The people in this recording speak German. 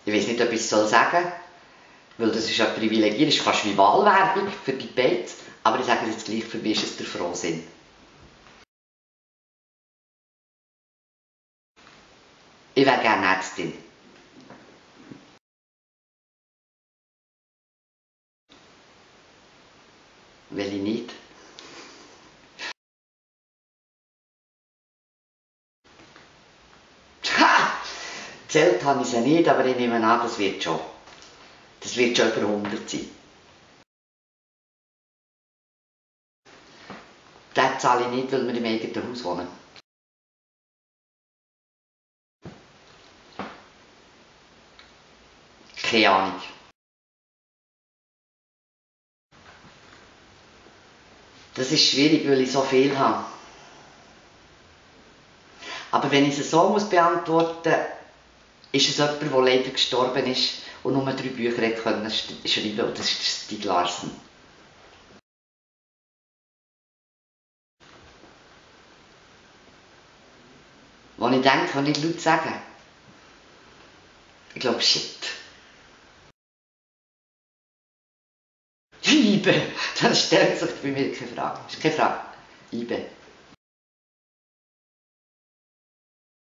Ich weiß nicht, ob ich es sagen soll, weil das ist ja privilegiert, das ist fast wie Wahlwerbung für die Debates, aber ich sage es jetzt gleich, für mich ist es der Frohsinn. Ich wäre gerne Ärztin. Will ich nicht. Ha! Zählt habe ich sie nicht, aber ich nehme an, das wird schon. Das wird schon über 100 sein. Den zahle ich nicht, weil wir im eigenen Haus wohnen. Keine Ahnung. Das ist schwierig, weil ich so viel habe. Aber wenn ich es so beantworten muss, ist es jemand, der leider gestorben ist und nur 3 Bücher schreiben konnte, und das ist Stieg Larsson. Wenn ich denke, kann ich laut sagen. Ich glaube, shit. Liebe, dann stellt sich bei mir keine Frage. Das ist keine Frage. Liebe.